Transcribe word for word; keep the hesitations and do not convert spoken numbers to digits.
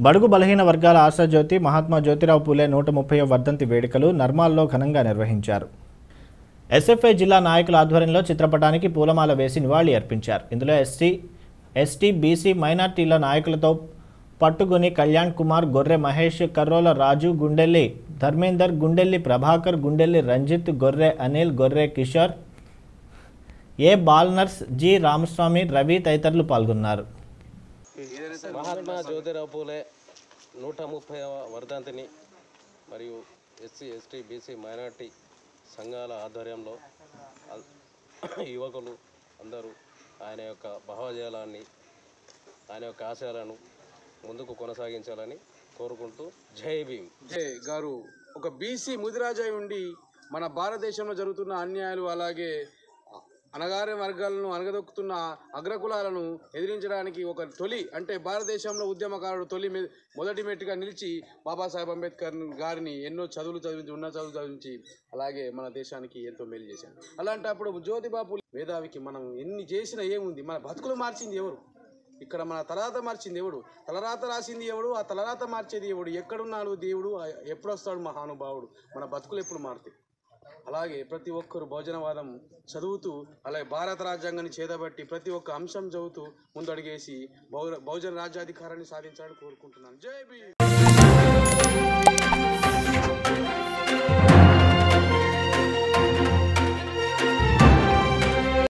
బడుగు బలహీన వర్గాల ఆశాజ్యోతి మహాత్మా జ్యోతిరావు పూలే నూట ముప్పైవ వర్ధంతి వేడుకలు నర్మాల్లో ఘనంగా నిర్వహించారు. ఎస్ఎఫ్ఐ జిల్లా నాయకుల ఆధ్వర్యంలో చిత్రపటానికి పూలమాల వేసి నివాళి అర్పించారు. ఇందులో ఎస్టీ ఎస్టీ బీసీ మైనార్టీల నాయకులతో పట్టుగుని కళ్యాణ్ కుమార్, గొర్రె మహేష్, కర్రోల రాజు, గుండెల్లి ధర్మేందర్, గుండెల్లి ప్రభాకర్, గుండెల్లి రంజిత్, గొర్రె అనిల్, గొర్రె కిషోర్, ఏ బాల్నర్స్, జి రామస్వామి, రవి తదితరులు పాల్గొన్నారు. మహాత్మా జ్యోతిరావు పూలే నూట ముప్పై వర్ధంతిని మరియు ఎస్సీ ఎస్టీ బీసీ మైనార్టీ సంఘాల ఆధ్వర్యంలో యువకులు అందరూ ఆయన యొక్క భావజాలాన్ని ఆయన యొక్క ఆశయాలను ముందుకు కొనసాగించాలని కోరుకుంటూ జై భీమ్. జై గారు ఒక బీసీ ముదిరాజై ఉండి మన భారతదేశంలో జరుగుతున్న అన్యాయాలు అలాగే అణగారిన వర్గాలను అణగదొక్కుతున్న అగ్రకులాలను ఎదిరించడానికి ఒక తొలి అంటే భారతదేశంలో ఉద్యమకారుడు తొలి మొదటి మెట్టుగా నిలిచి బాబాసాహెబ్ అంబేద్కర్ గారిని ఎన్నో చదువులు చదివించి ఉన్న చదువులు చదివించి అలాగే మన దేశానికి ఎంతో మేలు చేశారు. అలాంటప్పుడు జ్యోతిబాపు మేధావికి మనం ఎన్ని చేసినా ఏముంది, మన బతుకులు మార్చింది ఎవరు? ఇక్కడ మన తలరాత మార్చింది ఎవడు? తలరాత రాసింది ఎవడు? ఆ తలరాత మార్చేది ఎవడు? ఎక్కడున్నాడు దేవుడు? ఎప్పుడు వస్తాడు మహానుభావుడు? మన బతుకులు ఎప్పుడు మారుతాయి? అలాగే ప్రతి ఒక్కరు భోజనవాదం చదువుతూ అలాగే భారత రాజ్యాంగాన్ని చేతబట్టి ప్రతి ఒక్క అంశం చదువుతూ ముందడుగేసి బహుజన రాజ్యాధికారాన్ని సాధించాలని కోరుకుంటున్నాను. జై భీమ్.